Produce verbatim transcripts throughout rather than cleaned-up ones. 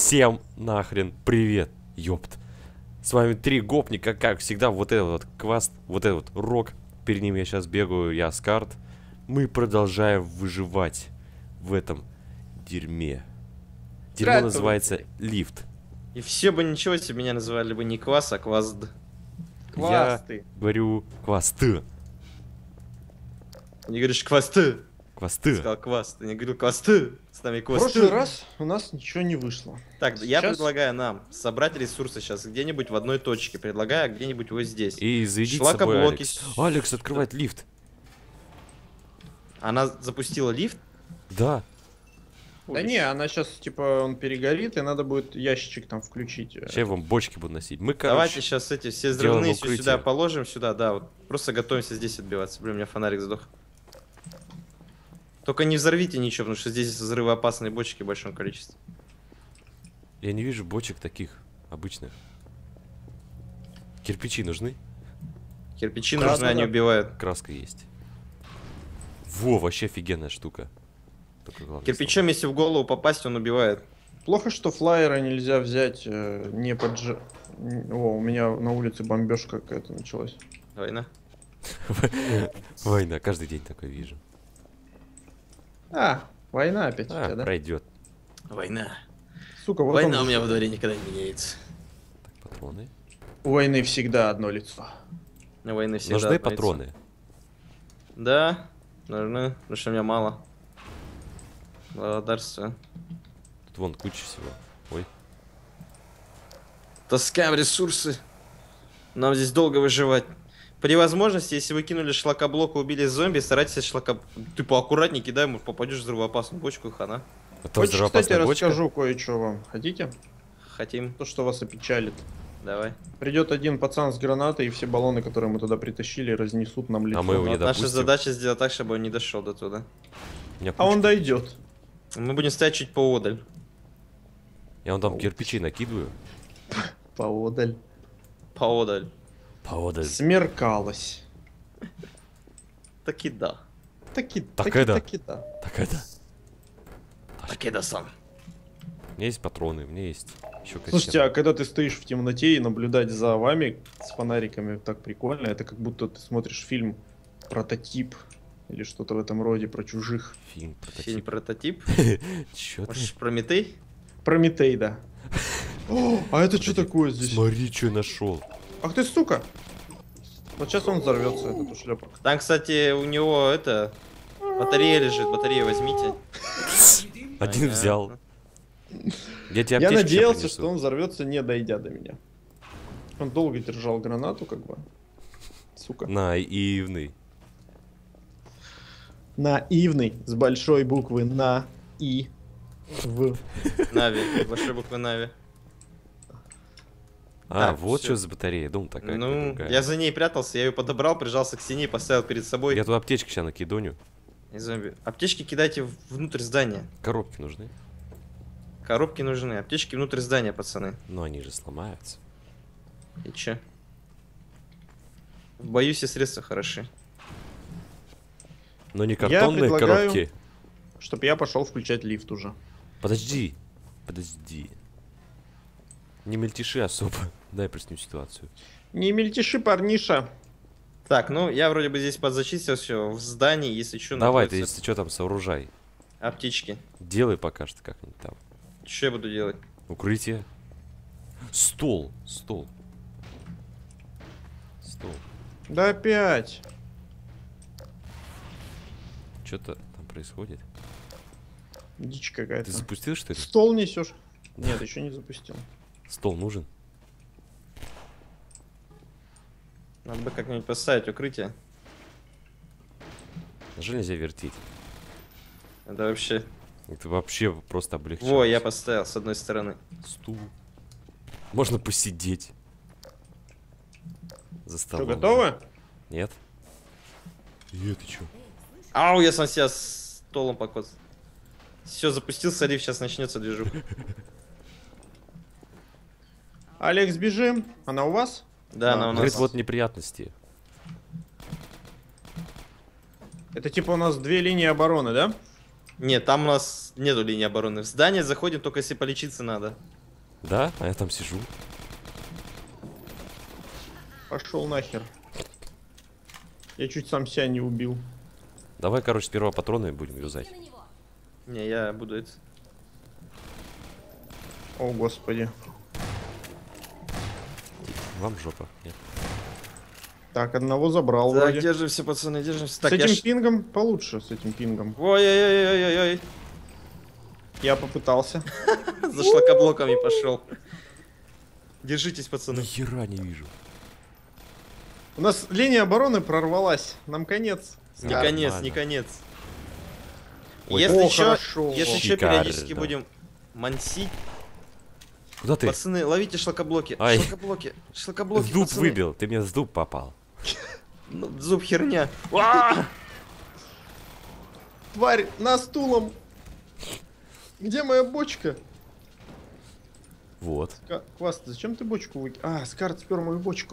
Всем нахрен привет, ёпт. С вами три гопника, как всегда, вот этот вот кваст, вот этот вот рок. Перед ним я сейчас бегаю, я Скарт. Мы продолжаем выживать в этом дерьме. Дерьмо называется лифт. И все бы ничего себе меня называли бы не квас, а квазд. Квасты. Я говорю квасты. Не говоришь квасты. Квасты. Ты сказал квас, ты не говорил квасты. С нами В квасты. прошлый раз у нас ничего не вышло. Так, Сейчас... я предлагаю нам собрать ресурсы сейчас где-нибудь в одной точке. Предлагаю где-нибудь вот здесь. И заведите с собой Алекс. Алекс открывает лифт. Она запустила лифт? Да. Да не, она сейчас, типа, он перегорит, и надо будет ящичек там включить. Сейчас я вам бочки буду носить. Мы, короче, давайте сейчас эти все взрывные сюда положим, сюда, да, вот. Просто готовимся здесь отбиваться. Блин, у меня фонарик сдох. Только не взорвите ничего, потому что здесь взрывоопасные бочки в большом количестве. Я не вижу бочек таких обычных. Кирпичи нужны? Кирпичи Краска, нужны, да. Они убивают. Краска есть. Во, вообще офигенная штука. Кирпичом, если в голову попасть, он убивает. Плохо, что флайера нельзя взять э, не подж... О, у меня на улице бомбежка какая-то началась. Война. Война, каждый день такой вижу. А, война опять а, у тебя, да? Пройдет. Война. Сука, вот война у меня во дворе никогда не меняется. Так, патроны. У войны всегда одно лицо. У войны всегда нужны патроны? Лицо. Да, нужны, потому что у меня мало. Благодарствую. Тут вон куча всего. Ой. Таскаем ресурсы. Нам здесь долго выживать. При возможности, если вы кинули шлакоблок и убили зомби, старайтесь шлакоблок... Ты поаккуратнее кидай, может попадешь в взрывоопасную бочку и хана. Хочешь, кстати, бочка? Расскажу кое-что вам. Хотите? Хотим. То, что вас опечалит. Давай. Придет один пацан с гранатой, и все баллоны, которые мы туда притащили, разнесут нам лицо. А мы его не вот наша задача сделать так, чтобы он не дошел до туда. А он дойдет. Мы будем стоять чуть поодаль. Я вон там О. кирпичи накидываю. Поодаль. Поодаль. Поодаль. Смеркалось. Таки да. Таки, так таки, это. таки да. Так это. Таки да сам. У меня есть патроны, у меня есть еще кассеты. Слушайте, а когда ты стоишь в темноте и наблюдать за вами с фонариками, так прикольно. Это как будто ты смотришь фильм «Прототип». Или что-то в этом роде про чужих. Фильм «Прототип». Фильм «Прототип». Чё ты? Может, Прометей? Прометей, да. О, а это что такое здесь? Смотри, что я нашел. Ах ты, сука! Вот сейчас он взорвется, этот ушлепок. Там, кстати, у него это... Батарея лежит, батарею возьмите. Один взял. Я, тебя Я надеялся, что он взорвется, не дойдя до меня. Он долго держал гранату, как бы. Сука. Наивный. Наивный, с большой буквы на и в. Нави, большой буквы Нави. А, так, вот что за батарея, думаю, такая. Ну, я за ней прятался, я ее подобрал, прижался к стене и поставил перед собой. Я тут аптечки сейчас накидоню. И зомби. Аптечки кидайте внутрь здания. Коробки нужны. Коробки нужны, аптечки внутрь здания, пацаны. Но они же сломаются. И че? В бою все средства хороши. Но не картонные я коробки. Чтоб я пошел включать лифт уже. Подожди, подожди. Не мельтеши особо. Дай проясню ситуацию. Не мельтеши, парниша. Так, ну я вроде бы здесь подзачистил все в здании, если что. Давай, ты если что там сооружай. Аптечки. Делай пока что как-нибудь там. Что я буду делать? Укрытие. Стол, стол. Стол. Да опять. Что-то там происходит. Дичь какая-то. Ты запустил, что ли? Стол несешь? Нет, еще не запустил. Стол нужен. Надо бы как-нибудь поставить укрытие. Даже нельзя вертеть. Это вообще... Это вообще просто облегчает. Во, я поставил с одной стороны. Стул. Можно посидеть. За столом. Что, готовы? Нет. Е, ты чё? Ау, я сам себя столом покоцал. Все, запустился лифт, сейчас начнется движух. Алекс, бежим. Она у вас? Да, она у нас. Говорит, вот неприятности. Это типа у нас две линии обороны, да? Нет, там у нас нету линии обороны. В здание заходим, только если полечиться надо. Да? А я там сижу. Пошел нахер. Я чуть сам себя не убил. Давай, короче, сперва патроны будем юзать. Не, я буду это... О, господи. Вам жопа. Нет. Так, одного забрал Так, вроде. держимся, пацаны, держимся. С Так, я этим ж- пингом получше, с этим пингом. Ой-ой-ой-ой-ой-ой. Я попытался. За шлакоблоками пошел. Держитесь, пацаны. Ни хера не вижу. У нас линия обороны прорвалась. Нам конец. Не конец, Нормально. не конец. Ой, Если о, еще, хорошо. если еще Шикарно. периодически будем мансить, Куда ты? пацаны, ловите шлакоблоки. Ай. Шлакоблоки, шлакоблоки, Зуб пацаны. выбил. Ты мне в зуб попал. Ну, зуб херня. А! Тварь, на стулом. Где моя бочка? Вот. Ка- Кваст, зачем ты бочку выкинул? А, Скарт спер мою бочку.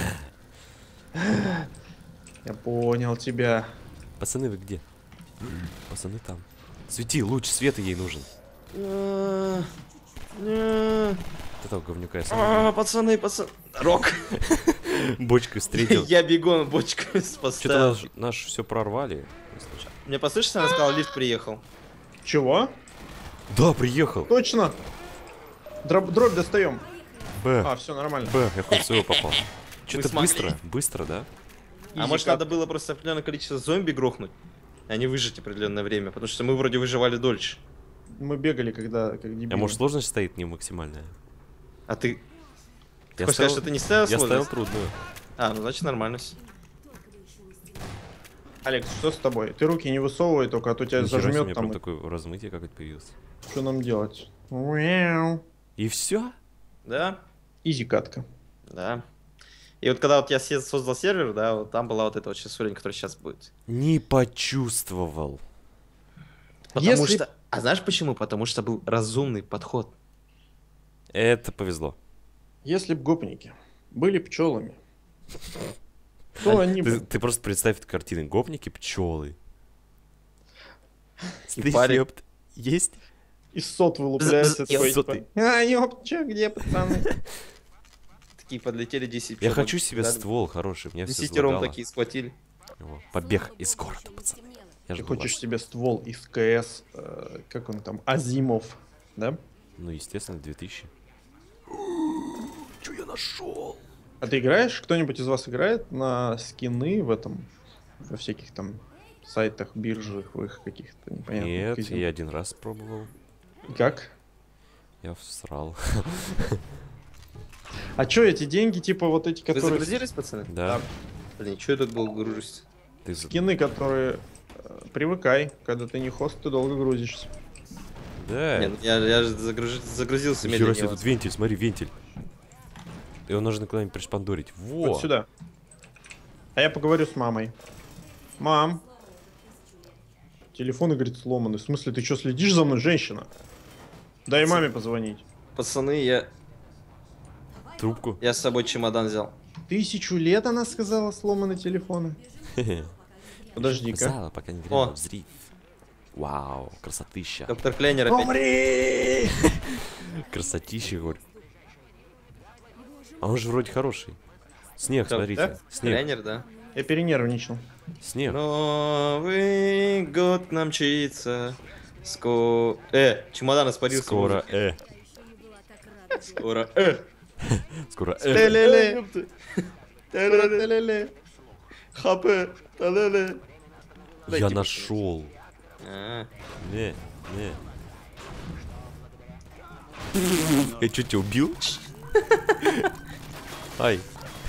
Я понял тебя. Пацаны, вы где? Пацаны там. Свети, луч света ей нужен. А, а, Вот этого говнюка я сам а, Пацаны, пацаны. Рок. бочкой встретил. Я бегом бочку Что-то поставил. наш, наш все прорвали. Мне послышно, она сказала, лифт приехал. Чего? Да, приехал. Точно. Дробь, дробь достаем. Б. А, все нормально. Б, я хоть своего попал. Что-то смогли. быстро, быстро, да? А Изи может как. надо было просто определенное количество зомби грохнуть, а не выжить определенное время, потому что мы вроде выживали дольше. Мы бегали, когда как дебилы. А может сложность стоит не максимальная? А ты... Ты Я хочешь сказать, что ты не ставил Я ставил сложность? трудную. А, ну значит нормально всё. Алекс, что с тобой? Ты руки не высовывай, только а то тебя Нихера себе, у меня зажмет прям там. и- такое размытие какое-то появилось. Что нам делать? Мяу. И все? Да? Изи катка. Да. И вот когда вот я се- создал сервер, да, вот там была вот эта вот сейчас уровень, который сейчас будет. Не почувствовал. Потому Если- что... А знаешь почему? Потому что был разумный подход. Это повезло. Если б гопники были пчелами, то они Ты, бы... ты просто представь эту картину. Гопники, пчелы. И парень. Есть? Из сот вылупляются. З- з- такой, соты. типа, А, ёп, чё, где пацаны? Такие подлетели десять Я пчёл, хочу себе да, ствол хороший. Меня все Десятером залагало. такие схватили. О, побег из города, пацаны. Я Ты жду хочешь вас. себе ствол из КС, э, как он там, Азимов, да? Ну, естественно, две тысячи. Что я нашел? А ты играешь? Кто-нибудь из вас играет на скины в этом, во всяких там сайтах, биржевых каких-то непонятных? Нет, казино? я один раз пробовал. Как? Я всрал. А чё эти деньги, типа вот эти, Вы которые... загрузились, пацаны? Да. Блин, что я так долго гружусь? Ты за- Скины, которые... э, Привыкай, когда ты не хост, ты долго грузишься. Да. Нет, я, я же загруж- загрузился Нихера себе, медленнее. тут вентиль, смотри, вентиль. Его нужно куда-нибудь пришпандорить. Во! Вот сюда. А я поговорю с мамой. Мам. Телефон, говорит, сломанный. В смысле, ты что, следишь за мной, женщина? Дай маме позвонить. Пацаны, я, Трубку. я с собой чемодан взял. Тысячу лет, она сказала, сломаны телефоны. Подожди-ка. Зала, пока не О. грянул взрыв. Вау, красотища. Доктор Кленер опять. Умри! Красотища, говорю. А он же вроде хороший. Снег, Кто, смотрите. да? Снег. Кленер, да. Я перенервничал. Снег. Новый год нам мчится. Скоро... Э, чемодан испарился. Скоро, э. Скоро. Э. Скоро, э. Телеле. Телеле. Телеле. Хапе. Телеле. Я Дайте нашел. А, Не, не. Я что, тебя убил? Ай.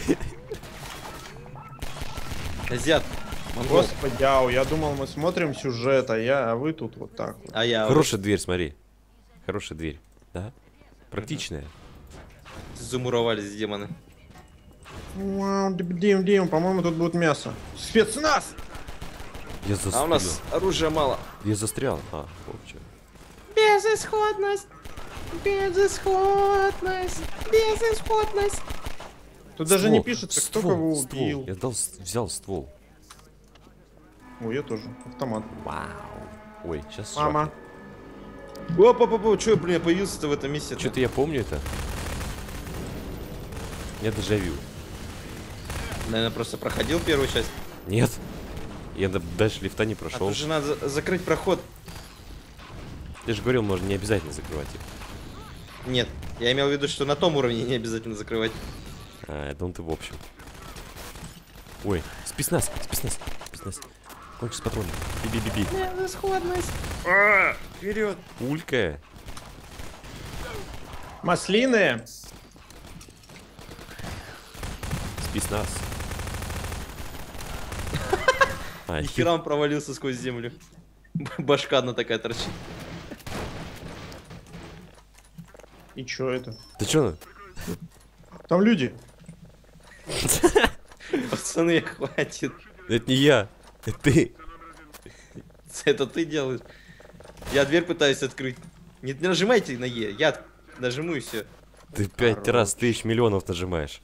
Азиат. Монгол. Господи, ау, я думал, мы смотрим сюжет, а я, а вы тут вот так вот. А я... Хорошая дверь, смотри. Хорошая дверь. Да? Практичная. Замуровались демоны. Вау, Дим, Дим, по-моему, тут будет мясо. Спецназ! Я А застрял. у нас оружия мало. Я застрял. А, вот чё. Безысходность. Безысходность. Безысходность. Тут даже не Ствол, пишется, кто ствол, кого ствол. убил. Я дал, с- взял ствол. Ой, я тоже. Автомат. Вау. Ой, сейчас Мама. Опа, опа, что, блин, я появился-то в этом месте? Что-то я помню это. Я дежавю. Наверное, просто проходил первую часть. Нет. Я до- дальше лифта не А прошел. тут же надо за- закрыть проход. Ты же говорил, можно не обязательно закрывать их. Нет, я имел в виду, что на том уровне не обязательно закрывать. А, я думал, ты в общем. Ой, спецназ, спецназ, спецназ. Кончись патроны. Би-би-би-би. Расходность. Вперед. Улька. Маслины! Спецназ. А, Нихера он провалился сквозь землю. Башка одна такая торчит. И чё это? ты чё? Там люди. Пацаны, хватит. Это не я. Это ты. Это ты делаешь. Я дверь пытаюсь открыть. Не, не нажимайте на Е. Я нажму и все. Ты пять Хорош. раз тысяч миллионов нажимаешь.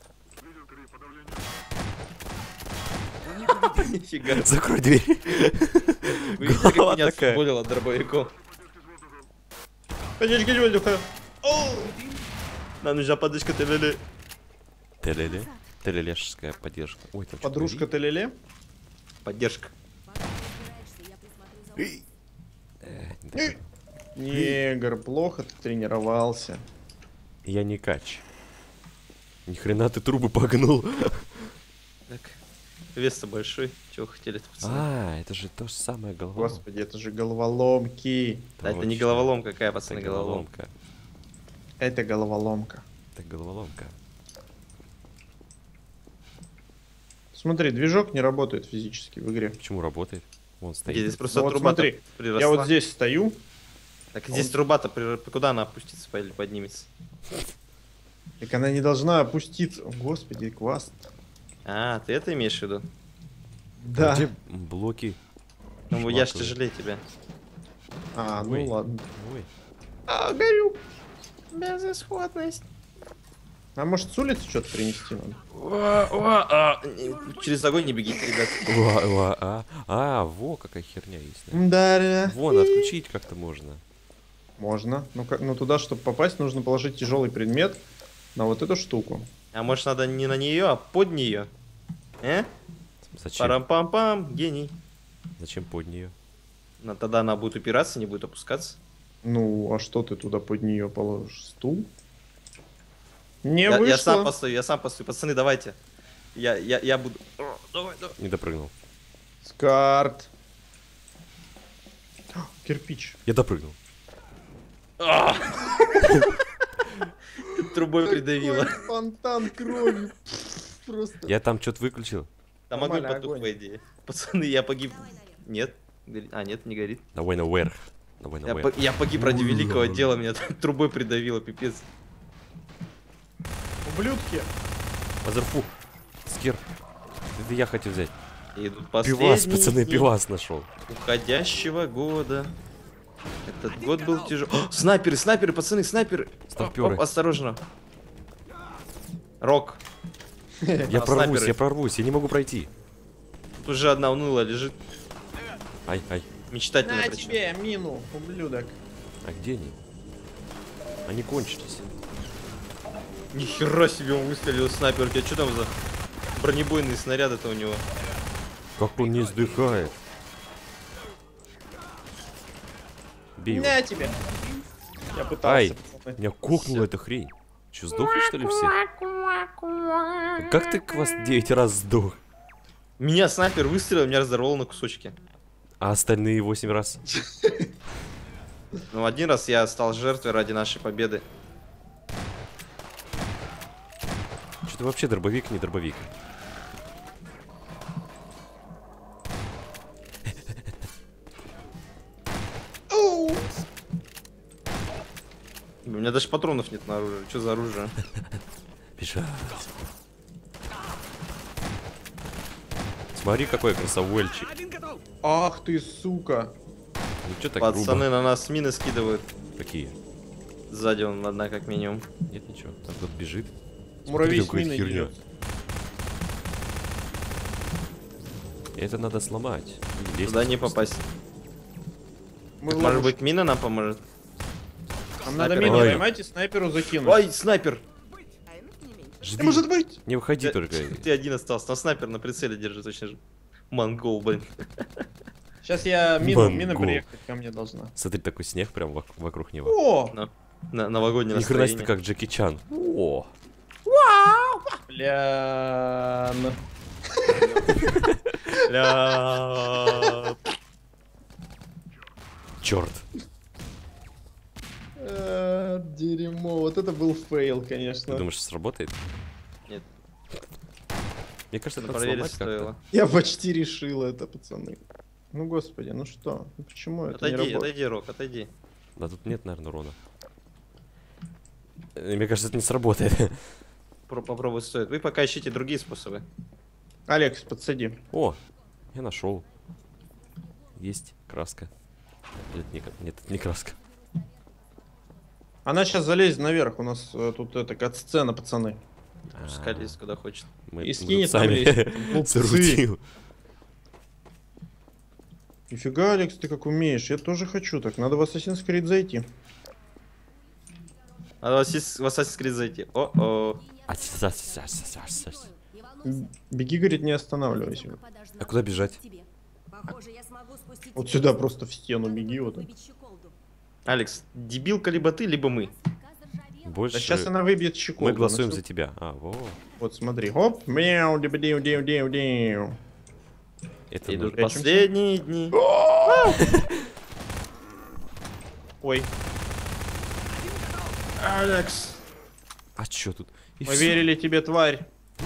Нифига. Закрой дверь. Вы видите, как Голова меня такая. отфутболил от дробовиков? Подожди, подожди, Нам нужна подушка ТВЛ. Телеле. Телелешская поддержка. Ой, там что-то Подружка Телеле? Поддержка. горит. Э, не так. Негр, плохо ты тренировался. Я не кач. Ни хрена ты трубы погнул. Так. Вес-то большой. Чего хотели-то, пацаны? А, это же то же самое головоломка. Господи, это же головоломки. Да, это не Точно. головоломка какая, пацаны, Это головоломка. головоломка. Это головоломка. Это головоломка. Смотри, движок не работает физически в игре. Почему работает? Вон стоит. Здесь просто Ну вот труба смотри, приросла. Я вот здесь стою. Так здесь труба-то при- куда она опустится или поднимется? Так она не должна опуститься. О, Господи, кваст. А, ты это имеешь в виду? А Да. где блоки? Ну, я ж Шмаковые? тяжелее тебя. А, ну Ой. ладно. Ой. А, горю. Безысходность. А может с улицы что-то принести надо? Через огонь не бегите, ребят. Ва- ва- а, а, во, какая херня есть. да. Да. Вон, отключить как-то можно. Можно. Ну, как, ну туда, чтобы попасть, нужно положить тяжелый предмет на вот эту штуку. А может надо не на нее, а под нее? Э? Зачем? Парам-пам-пам, гений. Зачем под нее? Но тогда она будет упираться, не будет опускаться. Ну, а что ты туда под нее положишь? Стул? Не Я, вышло. я сам постою, я сам постою. Пацаны, давайте. Я, я, я буду... О, давай, давай. Не допрыгнул. Скарт. О, кирпич. Я допрыгнул. Трубой придавило. Какой фонтан крови. Просто. Я там что-то выключил. Там огонь Нормально, потух, огонь. по идее. Пацаны, я погиб. Нет? Горит. А, нет, не горит. Давай наверх. Давай Я, наверх. по- я погиб ради великого дела, меня трубой придавило, пипец. Ублюдки. Мазерфу. Скир. Это я хотел взять. Идут Пивас, последние пацаны, дни пивас нашел. уходящего года. Этот год был тяжелый. Снайперы, снайперы, пацаны, снайперы. Снайперы. Оп, осторожно. Рок. Я А, прорвусь, снайперы. я прорвусь, я не могу пройти. Тут уже одна унылая лежит. Ай, ай. Мечтательно На причем. тебе мину, ублюдок. А где они? Они кончились. Нихера себе он выстрелил снайпер. У тебя что там за бронебойные снаряды-то у него? Как он не сдыхает. Бей его. На тебе. Я пытался. Ай. пацаны. Меня кокнула эта хрень. Че, сдохли что ли все? Как ты квас девять раз сдох? Меня снайпер выстрелил, меня разорвало на кусочки. А остальные восемь раз? Ну, один раз я стал жертвой ради нашей победы. Что-то вообще дробовик, не дробовик. У меня даже патронов нет на оружие. Что за оружие? Бежать. Смотри, какой красавельчик. Ах ты, сука. Ну что так Пацаны грубо? на нас мины скидывают. Какие? Сзади он одна как минимум. Нет ничего. Там кто-то бежит. Муравей там с какая-то миной херня. идет. Это надо сломать. Или Туда лестницу не просто. попасть. Мы Так, может ловушки- быть, мина нам поможет? Нам надо Снайпер. мину Ой. поймать и снайперу закинуть. Ой, снайпер! Жди. Может быть. Не выходи Я- только. Ты один остался, там снайпер на прицеле держит, очень же. Монгол, блин. Сейчас я мину, Монгол. мина приехать ко мне должна. Смотри, такой снег прям вок- вокруг него. О! На, на- новогоднее Ни хрена себе, настроение. как Джеки Чан. О, Бля. Ля. черт. Э, Дерьмо. Вот это был фейл, Ты конечно. думаешь, сработает? Нет. Мне кажется, Ну, это надо проверить сломать как-то. стоило. Я почти решил это, пацаны. Ну господи, ну что? Ну почему это не Отойди, работает? отойди, Рок, отойди. Да тут нет, наверное, урона. Э, Мне кажется, это не сработает. Про- Попробовать стоит. Вы пока ищите другие способы. Алекс, подсади. О, я нашел. Есть краска. Нет, не, ка- нет, это не краска. Она сейчас залезет наверх. У нас э, тут это кат-сцена, пацаны. Пускай лезет куда хочет. Мы, И мы скинет тут нам сами лезть. Глупцы. зарутил. Нифига, Алекс, ты как умеешь. Я тоже хочу так. Надо в Assassin's Creed зайти. Надо в Assassin's в Assassin's Creed зайти. О-о. А, тя- тя- тя- тя- тя- тя. М, Беги, говорит, не останавливайся. А куда бежать? Вот сюда просто в стену беги. Вот. так. Алекс, дебилка либо ты, либо мы. Больше Да сейчас она выбьет щеколду. мы голосуем Ну, за тебя. А, во. Вот смотри. Хоп. Мяу, диб див див див див. Это Идут нужно. последние дни. Ой, Алекс. А чё тут? И мы всё. верили тебе, тварь.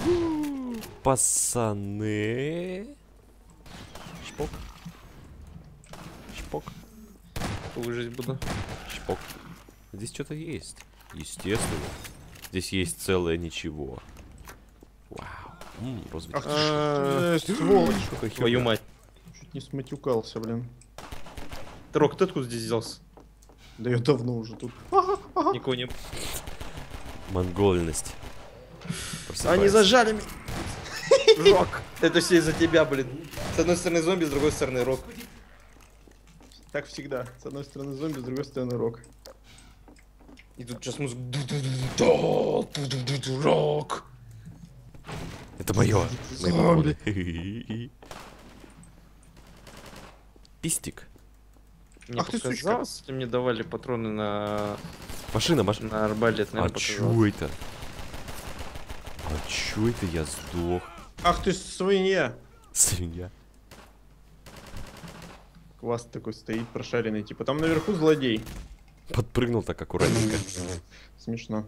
Пацаны. Шпок. Шпок. Выжить буду. Шпок. Здесь что-то есть. Естественно. Здесь есть целое ничего. Вау. М, розовый. Ах ты А, ж, э, сволочь. Какой Твою херня. мать. Чуть не сматюкался, блин. Ты, Рок, ты откуда здесь взялся? Да я давно уже тут. Никого не... Монгольность. Они Просыпается. зажали меня. Рок. Это все из-за тебя, блин. С одной стороны зомби, с другой стороны Рок. Так всегда. С одной стороны зомби, с другой стороны рок. И тут сейчас музыка. Рок. Это мое. Зомби. Пистик. Мне Ах ты, сучка. показалось, или мне давали патроны на, Машина, машина. на арбалет, А наверное, показалось. чё это? А чё это я сдох? Ах ты свинья. Свинья. Квас такой стоит прошаренный. Типа там наверху злодей. Подпрыгнул так аккуратненько. Смешно.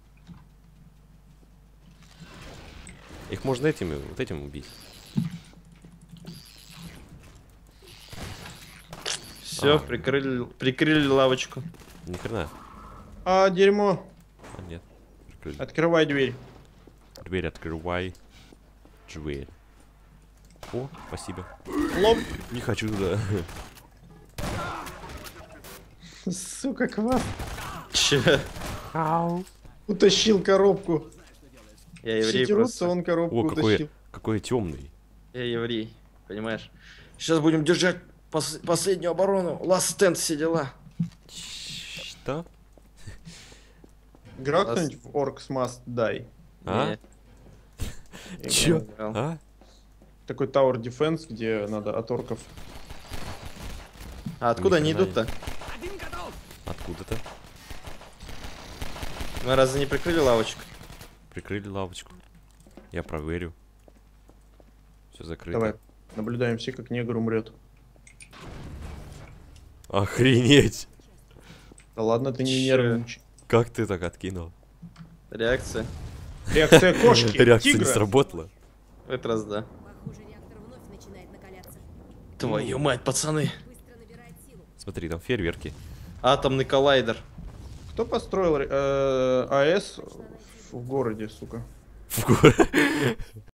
Их можно этими, вот этим убить. Все, А. прикрыли, прикрыли лавочку. Ни хрена. А, дерьмо. А, нет. Прикрыли. Открывай дверь. Дверь открывай. Дверь. О, спасибо. Лом. Не хочу туда. Сука, квас. Че? Ау. Утащил коробку. Я Все еврей дерутся, просто. он коробку О, утащил. какой, какой темный. Я еврей, понимаешь? Сейчас будем держать пос- последнюю оборону. Last stand, все дела. Что? Играл кто-нибудь в Orcs Must Die? А? Не, Играл. Чё? играл. А? Такой Tower Defense, где надо от орков. А откуда Ни они хрена идут-то? Откуда-то? Мы разве не прикрыли лавочку? Прикрыли лавочку. Я проверю. Все закрыто. Давай, наблюдаем все, как негр умрет. Охренеть! Да ладно, ты не Чё? нервничай. Как ты так откинул? Реакция. Реакция кошки, Реакция не тигра. сработала. В этот раз да. Похоже, реактор вновь начинает накаляться. Твою мать, пацаны. Быстро набирает силу. Смотри, там фейерверки. Атомный коллайдер. Кто построил э, АЭС в городе, сука? В горы.